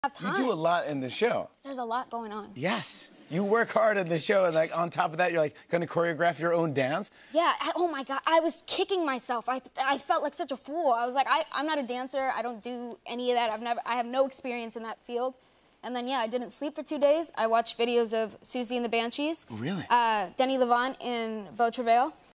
Have time. You do a lot in the show. There's a lot going on. Yes. You work hard in the show, and like on top of that, you're like gonna choreograph your own dance. Yeah. Oh my God. I was kicking myself. I felt like such a fool. I was like, I'm not a dancer. I don't do any of that. I have no experience in that field. And then yeah, I didn't sleep for 2 days. I watched videos of Susie and the Banshees. Really? Denny Levant in Beau Travail.